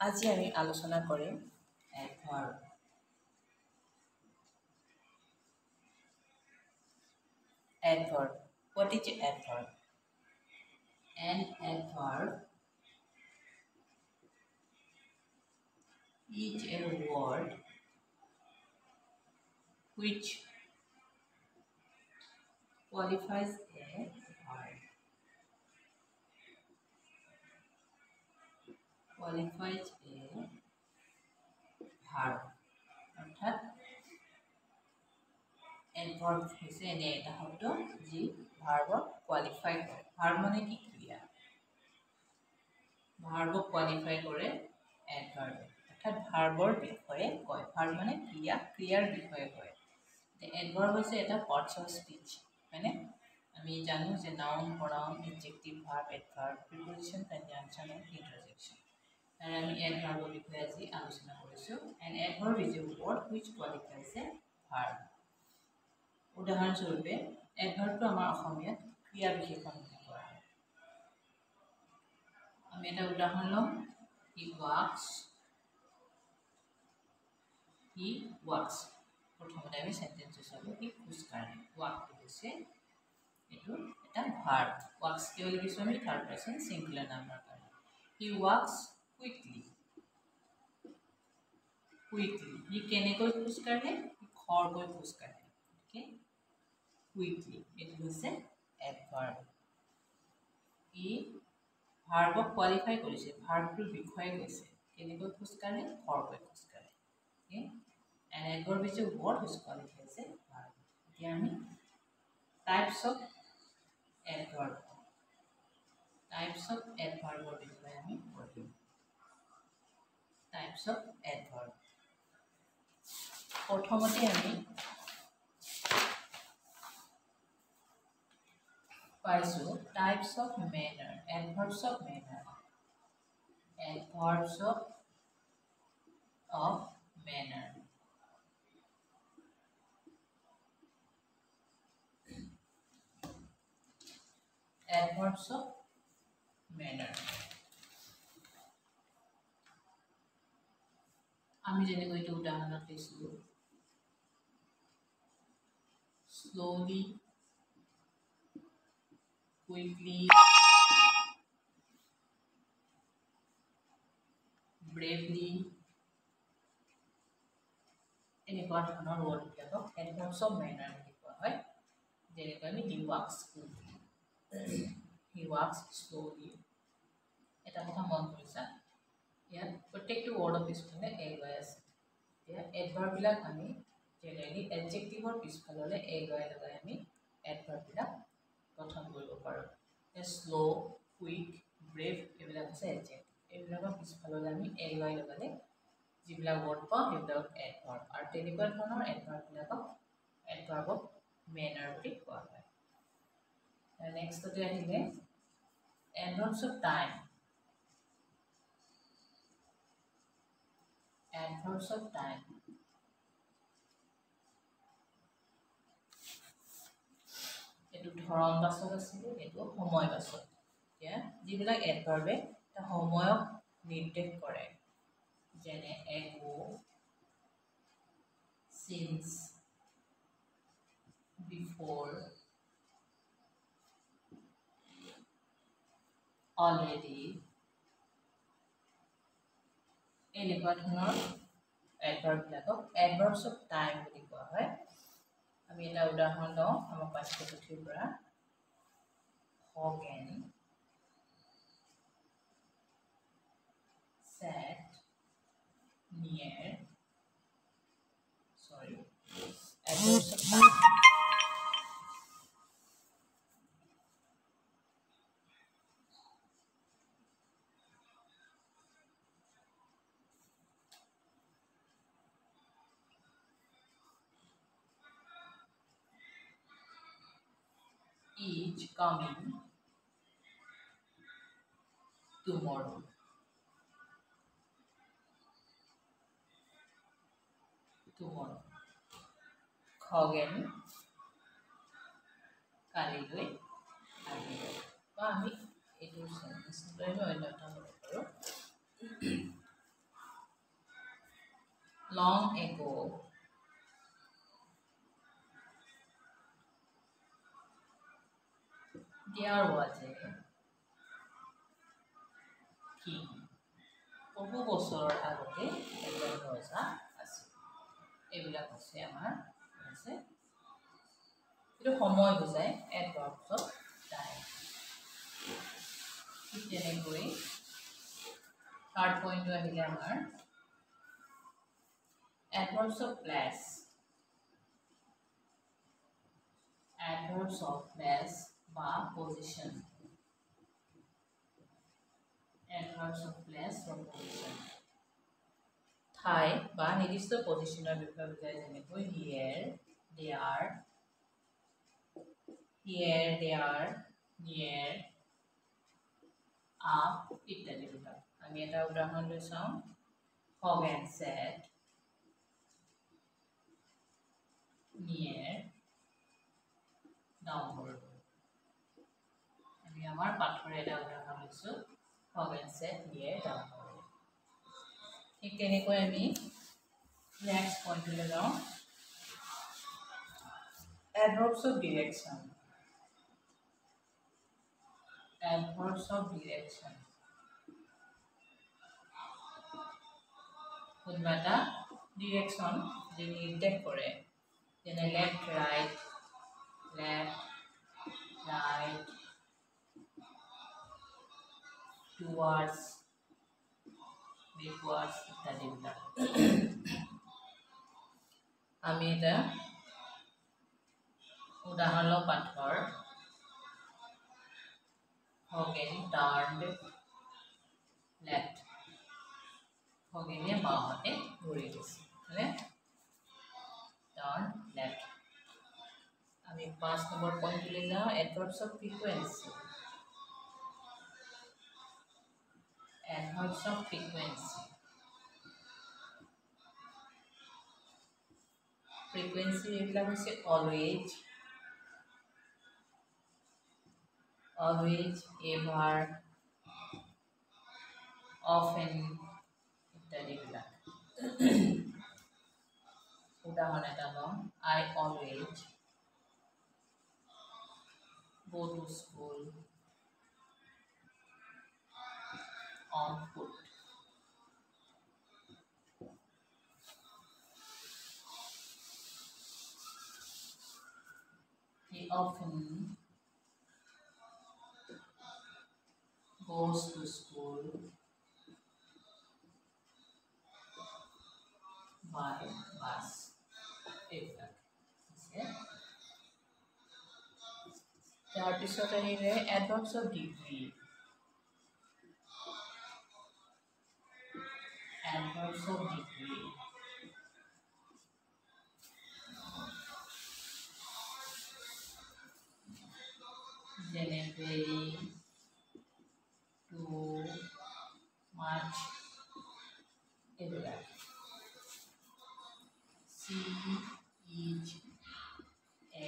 আজি আমি আলোচনা কৰিম adverb. Adverb. What is adverb? An adverb is a word which qualifies a verb. Qualifies a verb. অর্থাৎ adverb হৈছে এনে এটা শব্দ যি ভাৰ্বক কোৱালিফাই কৰে। ভাৰ্ব মানে কি ক্ৰিয়া, ভাৰ্বক কোৱালিফাই কৰে adverb, অৰ্থাৎ ভাৰ্বৰ বিষয়ে কয়। ভাৰ্ব মানে ক্ৰিয়া, ক্ৰিয়াৰ বিষয়ে কয়। adverb হৈছে এটা পাৰ্টছ অফ স্পিচ, হয়নে? আমি জানো যে noun, pronoun, adjective, verb, adverb, preposition, conjunction আৰু ইন্টাৰজেকশ্যন। আৰু আমি adverbৰ বিষয়ে আজি আলোচনা কৰিছোঁ। An adverb is a word which qualifies a verb. উদাহৰণস্বৰূপে adverbটো আমাৰ অসমীয়াত ক্ৰিয়া বিশেষণ বুলি কোৱা হয়। আমি এটা উদাহৰণ ল'ম, he walks, he walks। প্ৰথমতে আমি সেন্টেন্স চালো, he খোজ কাঢ়ে। walkটো হৈছে এইটো এটা ভাৰ্ব। walks কিয় লিখিছোঁ আমি থাৰ্ড পাৰ্চন সিঙ্গুলাৰ নাম্বাৰ কাৰণে। he walks quickly, quickly। he কেনেকৈ খোজ কাঢ়ে? খৰকৈ খোজ কাঢ়ে। ওকে, quickly এইটো হৈছে adverb। ই ভাৰ্বক কোৱালিফাই কৰিছে, ভাৰ্বটোৰ বিষয়ে কৈছে, কেনেকৈ খোজ কাঢ়ে? খৰকৈ খোজ কাঢ়ে। Okay, an adverb is a word which qualifies a verb. এতিয়া আমি types of adverb, types of adverbৰ বিষয়ে আমি পঢ়িম। টাইপস অফ adverb, প্ৰথমতে আমি পাইছোঁ types of manner, adverbs of manner, adverbs of manner। adverbs of manner আমি যেনেকৈ এইটো উদাহৰণত লৈছিলোঁ, slowly, quickly, bravely, এনেকুৱা ধৰণৰ ৱৰ্ডবিলাকক adverbs of manner বুলি কোৱা হয়। যেনেকৈ আমি he walks quickly, he walks slowly। এটা কথা মন কৰিছা, ইয়াত প্ৰত্যেকটো ৱৰ্ডৰ পিছফালে a গৈ আছে। এতিয়া এডভাৰ্ববিলাক আমি জেনেৰেলি এডজেক্টিভৰ পিছফাললৈ a গৈ লগাই আমি এডভাৰ্ববিলাক গঠন কৰিব পাৰোঁ। শ্ল', কুইক, ব্ৰেভ এইবিলাক হৈছে এডজেক্টিভ। এইবিলাকৰ পিছফাললৈ আমি a গৈ লগালে যিবিলাক ৱৰ্ড পাওঁ সেইবিলাকক এডভাৰ্ব, আৰু তেনেকুৱা ধৰণৰ এডভাৰ্ববিলাকক এডভাৰ্ব অফ মেনাৰ বুলি কোৱা হয়। নেক্সটতে আহিলে adverbs of time, adverbs of time। এইটো ধৰণ বাচক আছিলে, এইটো সময় বাচক। এতিয়া যিবিলাক এডভাৰ্বে এটা সময়ক নিৰ্দেশ কৰে, যেনে ago, since, before, already, এনেকুৱা ধৰণৰ এডভাৰ্ববিলাকক adverbs of time বুলি কোৱা হয়। আমি এটা উদাহৰণ লওঁ আমাৰ পাঠ্যপুথিৰ পৰা, Hogan sat near, sorry, adverbs of time। is coming tomorrow, tomorrow। Khagen কালিলৈ আহিব। বা আমি এইটো সেন্টেন্স লৈ অন্য এটা হ'ব পাৰোঁ, long ago there was a king. বহু বছৰৰ আগতে এজন ৰজা আছিল। এইবিলাক হৈছে আমাৰ আছে এইটো সময় বুজায় adverbs of time। ঠিক তেনেকৈ থাৰ্ড পইণ্টটো আহিলে আমাৰ adverbs of place। adverbs of place বা position। adverbs of place or position ঠাই বা নিৰ্দিষ্ট পজিশনৰ বিষয়ে বুজায় যেনেকৈ here there near up ইত্যাদি বিলাক। আমি এটা উদাহৰণ লৈ চাওঁ Hogan said near downward। আমি আমাৰ পাঠৰ এটা উদাহৰণ লৈছো Hogan said near downward। ঠিক তেনেকৈ আমি নেক্সট পইণ্টলৈ যাওঁ adverbs of direction। adverbs of direction কোনোবা এটা ডিৰেকশ্যন যি নিৰ্দেশ কৰে যেনে লেফ্ট ৰাইট টুৱাৰ্ডছ বেকৱাৰ্ডছ ইত্যাদি বিলাক। আমি এটা উদাহৰণ লওঁ পাঠৰ Hogan turned left। Hogan বাওঁহাতে ঘূৰি গৈছে হয়নে turn left। আমি 5 নম্বৰ পইণ্টলৈ যাওঁ adverbs of frequency। adverbs of frequency এইবিলাক হৈছে always ever often ইত্যাদি বিলাক। উদাহৰণ এটা লওঁ I always go to school on foot। He often goes to school by bus। তাৰপিছত আহিলে adverbs of degree। adverbs of degree যেনে very too much এইবিলাক। She is a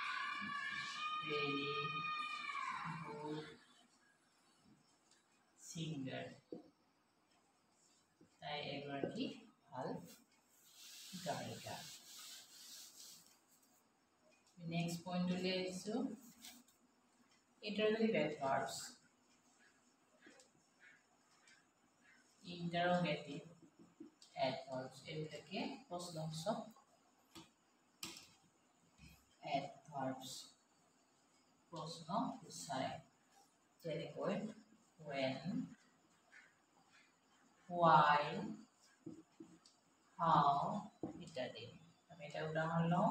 very good singer। তাই এগৰাকী ভাল গায়িকা। নেক্সট পইণ্টলৈ আহিছোঁ interrogative adverbs। interrogative adverbs এইবিলাকে প্ৰশ্নসূচক adverbs প্ৰশ্ন সূচায় যেনেকৈ when why how ইত্যাদি। আমি এটা উদাহৰণ লওঁ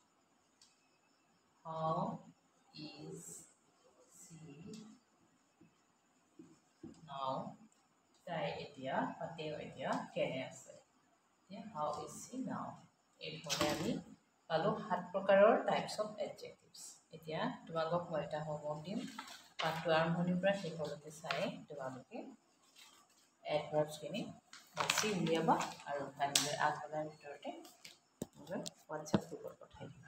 how is she now তাই এতিয়া বা তেওঁ এতিয়া কেনে আছে how is she now। এইধৰণে আমি পালোঁ 7 প্ৰকাৰৰ টাইপছ অফ এডজেক্টিভছ। এতিয়া তোমালোকক মই এটা হোমৱৰ্ক দিম পাঠটো আৰম্ভণিৰ পৰা শেষলৈকে চাই তোমালোকে এডভাৰ্বছখিনি বাছি উলিয়াবা আৰু ভালদৰে আগবঢ়াৰ ভিতৰতে হোৱাটছএপ গ্ৰুপত পঠাই দিবা।